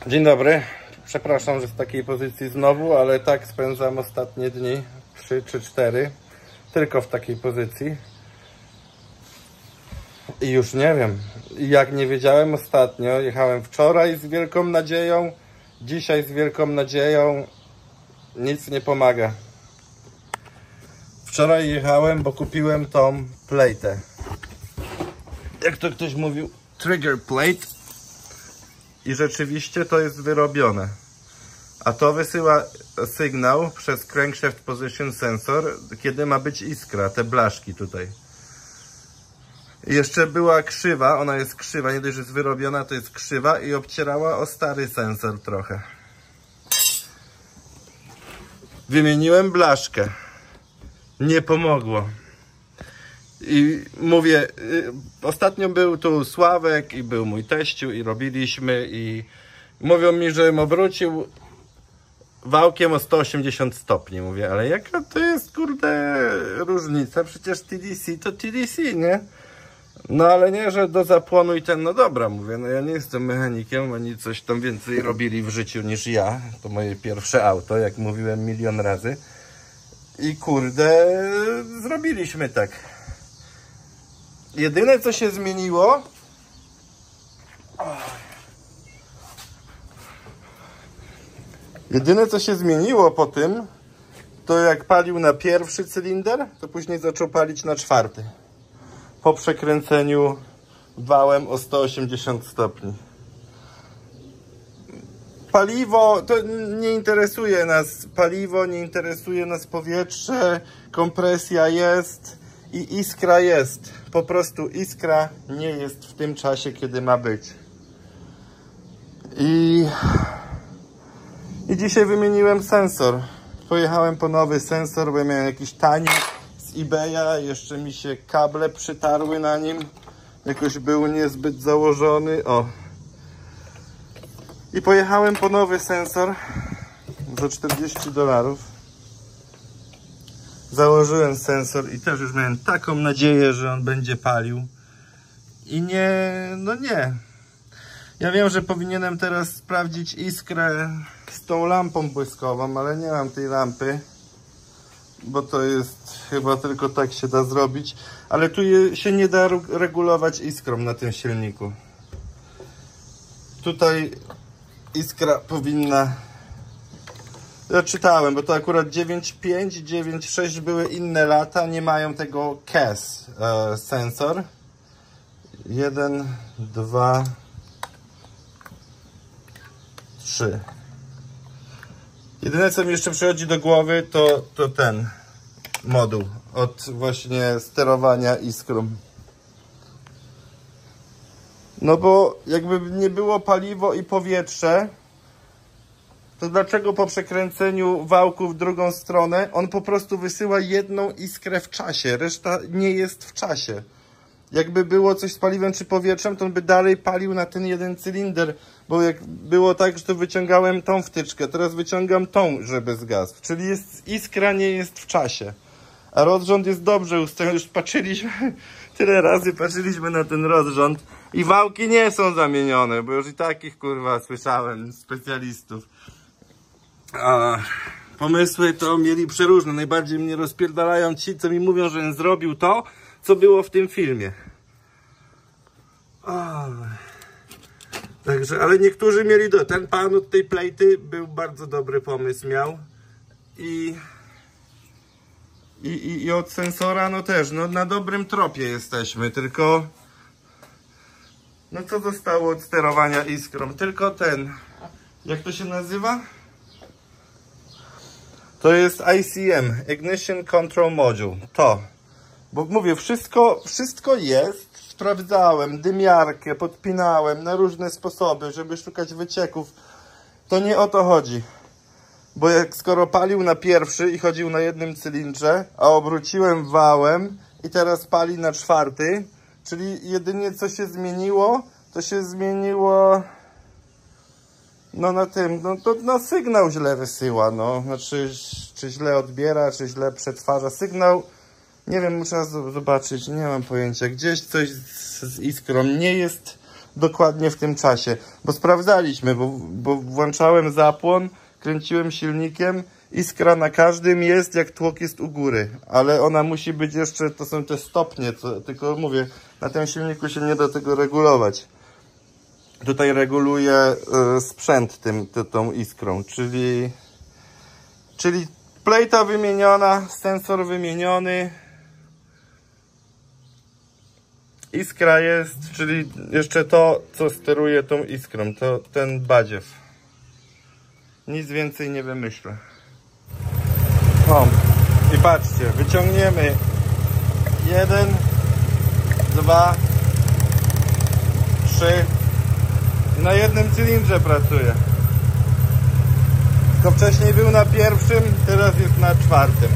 Dzień dobry. Przepraszam, że z takiej pozycji znowu, ale tak spędzam ostatnie dni, 3 czy 4, tylko w takiej pozycji. I już nie wiem, jak nie wiedziałem ostatnio, jechałem wczoraj z wielką nadzieją, dzisiaj z wielką nadzieją, nic nie pomaga. Wczoraj jechałem, bo kupiłem tą plejtę. Jak to ktoś mówił, trigger plate. I rzeczywiście to jest wyrobione. A to wysyła sygnał przez crankshaft position sensor, kiedy ma być iskra, te blaszki tutaj. I jeszcze była krzywa, ona jest krzywa, nie dość, że jest wyrobiona, to jest krzywa i obcierała o stary sensor trochę. Wymieniłem blaszkę. Nie pomogło. I mówię, ostatnio był tu Sławek i był mój teściu i robiliśmy i mówią mi, żebym obrócił wałkiem o 180 stopni. Mówię, ale jaka to jest, kurde, różnica? Przecież TDC to TDC, nie? No ale nie, że do zapłonu i ten, no dobra, mówię, no ja nie jestem mechanikiem, oni coś tam więcej robili w życiu niż ja. To moje pierwsze auto, jak mówiłem milion razy. I kurde, zrobiliśmy tak. Jedyne co się zmieniło, po tym, to jak palił na pierwszy cylinder, to później zaczął palić na czwarty. Po przekręceniu wałem o 180 stopni. Paliwo, to nie interesuje nas paliwo, nie interesuje nas powietrze, kompresja jest i iskra jest. Po prostu iskra nie jest w tym czasie, kiedy ma być. I dzisiaj wymieniłem sensor. Pojechałem po nowy sensor, bo ja miałem jakiś tani z eBaya. Jeszcze mi się kable przytarły na nim. Jakoś był niezbyt założony. O. I pojechałem po nowy sensor za $40. Założyłem sensor i też już miałem taką nadzieję, że on będzie palił. I nie, no nie. Ja wiem, że powinienem teraz sprawdzić iskrę z tą lampą błyskową, ale nie mam tej lampy. Bo to jest, chyba tylko tak się da zrobić. Ale tu się nie da regulować iskrą na tym silniku. Tutaj iskra powinna... Ja czytałem, bo to akurat 9.5, 9.6 były inne lata, nie mają tego CAS sensor. 1, 2, 3. Jedyne co mi jeszcze przychodzi do głowy to ten moduł od właśnie sterowania iskrą. No bo jakby nie było paliwo i powietrze, to dlaczego po przekręceniu wałku w drugą stronę on po prostu wysyła jedną iskrę w czasie, reszta nie jest w czasie. Jakby było coś z paliwem czy powietrzem, to on by dalej palił na ten jeden cylinder, bo jak było tak, że to wyciągałem tą wtyczkę, teraz wyciągam tą, żeby zgasł. Czyli iskra nie jest w czasie. A rozrząd jest dobrze ustawiony, już patrzyliśmy, tyle razy patrzyliśmy na ten rozrząd i wałki nie są zamienione, bo już i takich kurwa słyszałem specjalistów. A pomysły to mieli przeróżne. Najbardziej mnie rozpierdalają ci, co mi mówią, że on zrobił to, co było w tym filmie. Także, ale niektórzy mieli ten pan od tej plejty był bardzo dobry pomysł miał. I od sensora no też, no na dobrym tropie jesteśmy, tylko no co zostało od sterowania iskrą? Tylko ten, jak to się nazywa? To jest ICM, Ignition Control Module, to. Bo mówię, wszystko jest, sprawdzałem, dymiarkę, podpinałem na różne sposoby, żeby szukać wycieków. To nie o to chodzi. Bo jak skoro palił na pierwszy i chodził na jednym cylindrze, a obróciłem wałem i teraz pali na czwarty, czyli jedynie co się zmieniło, to się zmieniło no na tym, no sygnał źle wysyła, no. Znaczy, czy źle odbiera, czy źle przetwarza sygnał. Nie wiem, muszę zobaczyć, nie mam pojęcia. Gdzieś coś z iskrą nie jest dokładnie w tym czasie. Bo sprawdzaliśmy, bo włączałem zapłon, kręciłem silnikiem, iskra na każdym jest, jak tłok jest u góry. Ale ona musi być jeszcze, to są te stopnie, tylko mówię, na tym silniku się nie da tego regulować. Tutaj reguluje sprzęt tą iskrą, czyli plejta wymieniona, sensor wymieniony, iskra jest, czyli jeszcze to, co steruje tą iskrą, to ten badziew. Nic więcej nie wymyślę. O, i patrzcie, wyciągniemy 1, 2, 3. Na jednym cylindrze pracuje. Tylko wcześniej był na pierwszym, teraz jest na czwartym.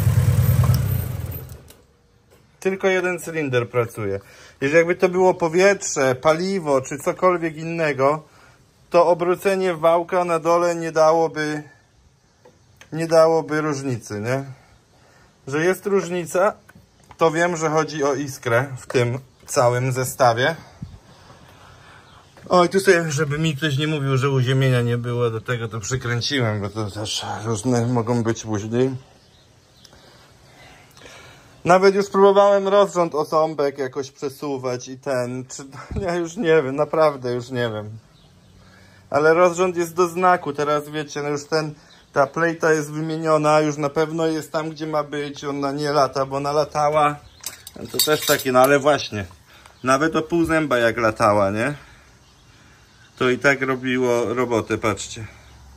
Tylko jeden cylinder pracuje. Jeżeli jakby to było powietrze, paliwo czy cokolwiek innego, to obrócenie wałka na dole nie dałoby różnicy, nie? Że jest różnica, to wiem, że chodzi o iskrę w tym całym zestawie. O, i tu sobie, żeby mi ktoś nie mówił, że uziemienia nie było, do tego to przykręciłem, bo to też różne mogą być później. Nawet już próbowałem rozrząd osąbek jakoś przesuwać i ja już nie wiem, naprawdę już nie wiem. Ale rozrząd jest do znaku, teraz wiecie, no już ta plejta jest wymieniona, już na pewno jest tam, gdzie ma być, ona nie lata, bo ona latała. To też takie, no ale właśnie, nawet o pół zęba jak latała, nie? To i tak robiło robotę, patrzcie.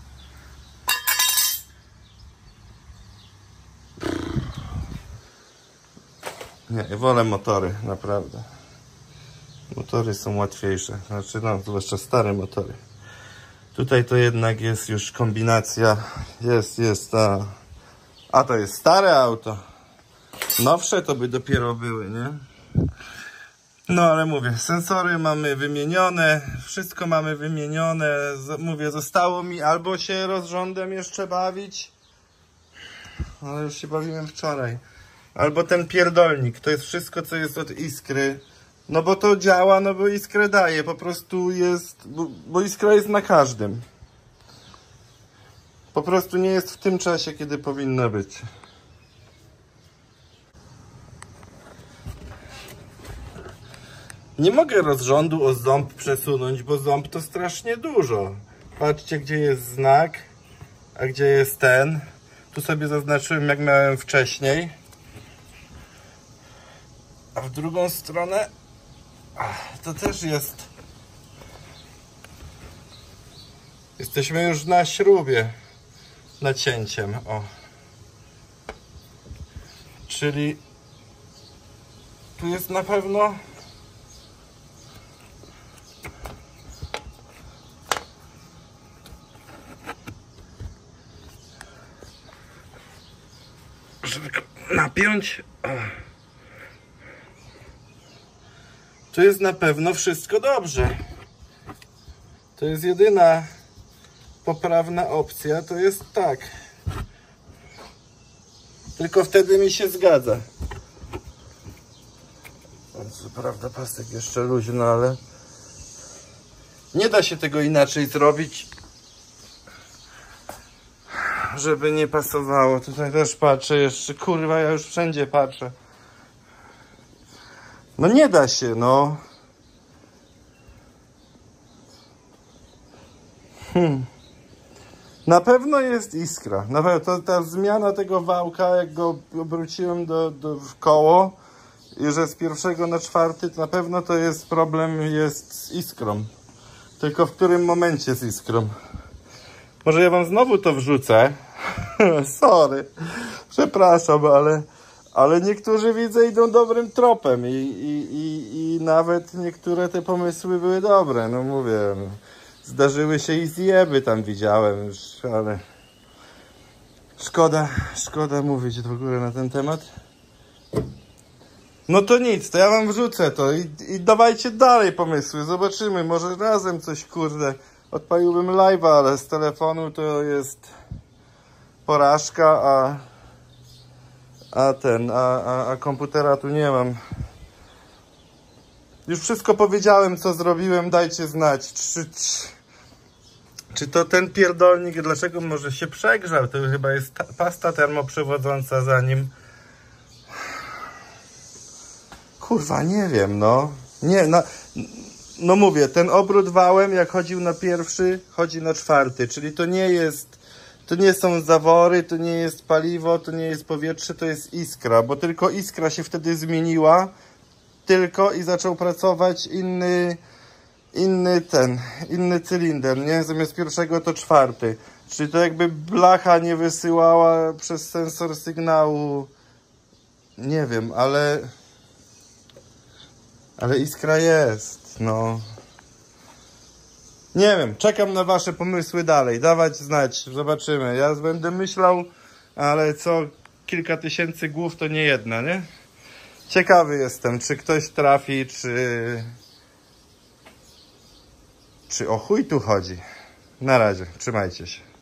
Nie, wolę motory, naprawdę. Motory są łatwiejsze, znaczy no, zwłaszcza stare motory. Tutaj to jednak jest już kombinacja, jest ta... A to jest stare auto. Nowsze to by dopiero były, nie? No ale mówię, sensory mamy wymienione, wszystko mamy wymienione. Mówię, zostało mi albo się rozrządem jeszcze bawić, ale już się bawiłem wczoraj. Albo ten pierdolnik, to jest wszystko, co jest od iskry. No bo to działa, no bo iskrę daje, po prostu jest, bo iskra jest na każdym. Po prostu nie jest w tym czasie, kiedy powinna być. Nie mogę rozrządu o ząb przesunąć, bo ząb to strasznie dużo. Patrzcie, gdzie jest znak, a gdzie jest ten. Tu sobie zaznaczyłem, jak miałem wcześniej. A w drugą stronę to też jest. Jesteśmy już na śrubie nacięciem. O. Czyli tu jest na pewno żeby go napiąć. O. Tu jest na pewno wszystko dobrze. To jest jedyna poprawna opcja, to jest tak. Tylko wtedy mi się zgadza. Co prawda pasek jeszcze luźny, ale nie da się tego inaczej zrobić, żeby nie pasowało. Tutaj też patrzę jeszcze, kurwa, ja już wszędzie patrzę. No nie da się, no. Na pewno jest iskra. Na pewno ta zmiana tego wałka, jak go obróciłem w koło i że z 1 na 4, to na pewno to jest problem jest z iskrą. Tylko w którym momencie z iskrą. Może ja wam znowu to wrzucę. Sorry. Przepraszam, ale niektórzy, widzę, idą dobrym tropem i nawet niektóre te pomysły były dobre. No mówię, zdarzyły się i zjeby tam widziałem już, ale szkoda mówić w ogóle na ten temat. No to nic, to ja wam wrzucę to i dawajcie dalej pomysły, zobaczymy, może razem coś, kurde. Odpaliłbym live'a, ale z telefonu to jest porażka, a komputera tu nie mam. Już wszystko powiedziałem, co zrobiłem, dajcie znać. Czy to ten pierdolnik, dlaczego może się przegrzał? To chyba jest pasta termoprzewodząca za nim. Kurwa, nie wiem, no. Nie, no mówię, ten obrót wałem, jak chodził na pierwszy, chodzi na czwarty, czyli to nie są zawory, to nie jest paliwo, to nie jest powietrze, to jest iskra, bo tylko iskra się wtedy zmieniła, i zaczął pracować inny cylinder, nie? Zamiast pierwszego to czwarty. Czyli to jakby blacha nie wysyłała przez sensor sygnału, nie wiem, ale iskra jest, no. Nie wiem, czekam na wasze pomysły dalej, dawać znać, zobaczymy. Ja będę myślał, ale co kilka tysięcy głów to nie jedna, nie? Ciekawy jestem, czy ktoś trafi, czy o chuj tu chodzi. Na razie, trzymajcie się.